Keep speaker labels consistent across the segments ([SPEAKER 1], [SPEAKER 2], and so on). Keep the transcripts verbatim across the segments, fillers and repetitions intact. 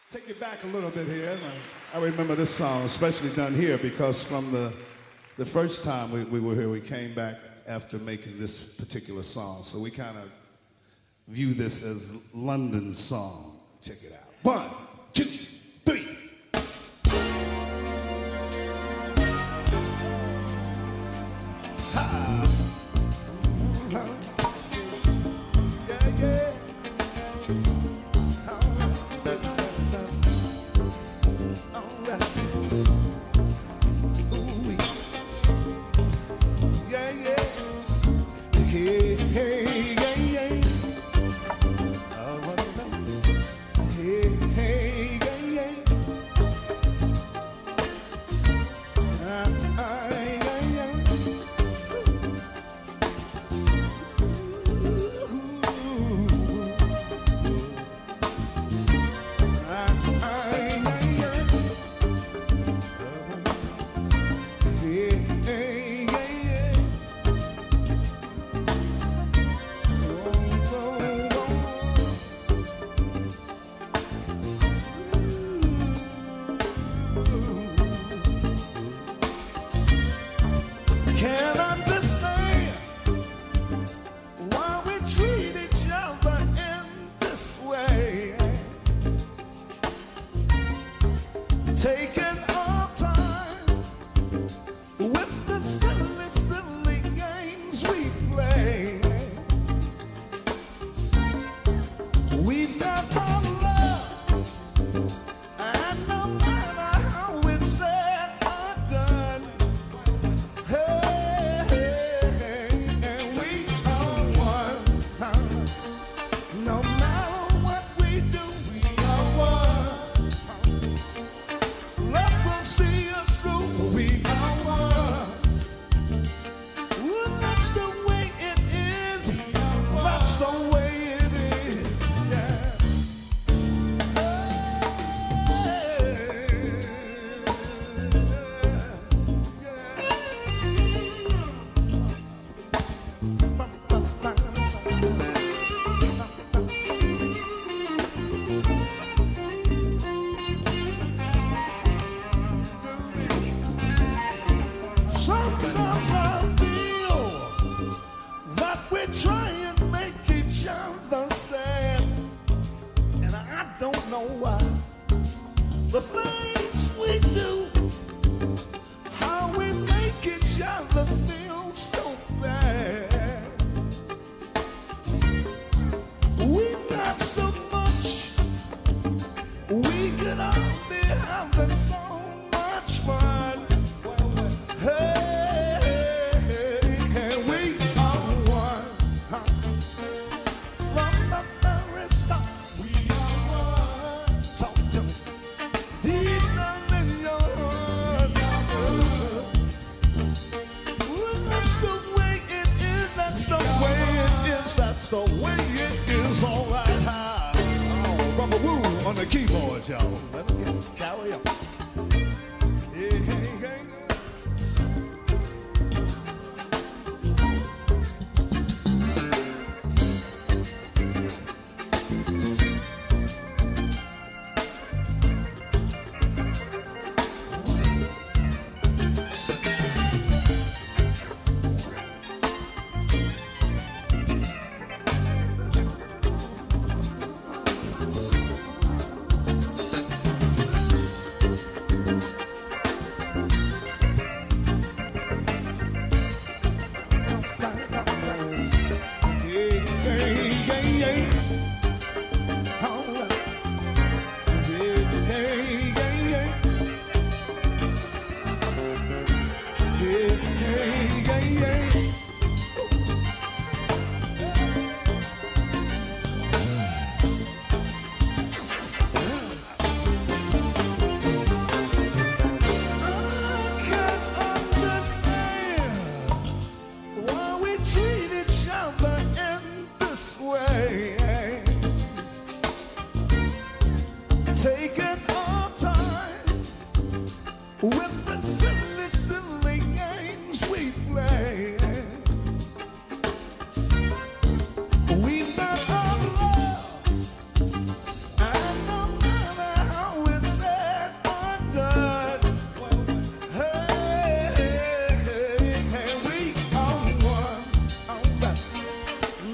[SPEAKER 1] Take it back a little bit here. I remember this song, especially done here, because from the, the first time we, we were here, we came back after making this particular song. So we kind of view this as London's song. Check it out. One, two, three. Ha! Yeah, yeah. Taking our time with the silly, silly games we play. We've got our love, and no matter how it's said or done, hey, hey, hey, and we are one. No matter what we do, we are one. See us through, we are one. Ooh, that's the way it is. That's the way it is. Yeah. Sometimes I feel that we try and make each other sad, and I don't know why. The things we do, how we make each other feel so bad. We've got so much, we could all be having so much fun. Hey. That's the way it is, all right. Oh, Brother Woo on the keyboard, y'all. Let me get, carry on. Hey, hey, hey.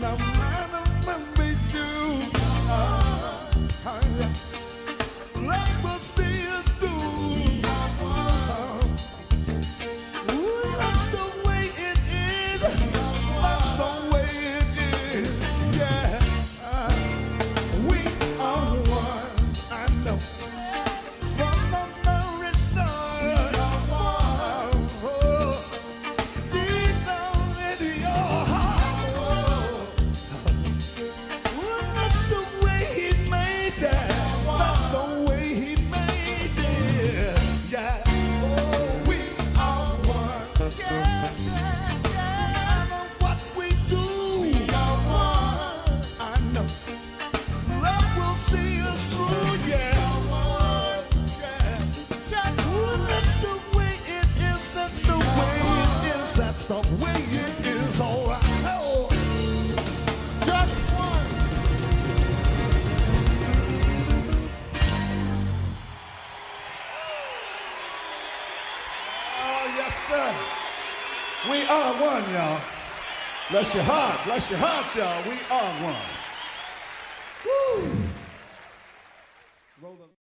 [SPEAKER 1] no matter what we do, uh, uh, love will see us through. Uh, ooh, that's the way it is. That's the way it is. Yeah, uh, we are one. I know. From the very start, oh, oh, deep down into your heart, oh, that's the way he made that. That's the way he made it. Yeah, oh, we are one. Yeah, yeah, yeah. No matter what we do, we are one. I know love will see us through. Yeah. That's the way it is, that's the way it is, that's the way it is, all right. Oh, just one. Oh, yes, sir. We are one, y'all. Bless your heart, bless your heart, y'all. We are one. Woo. Roll up.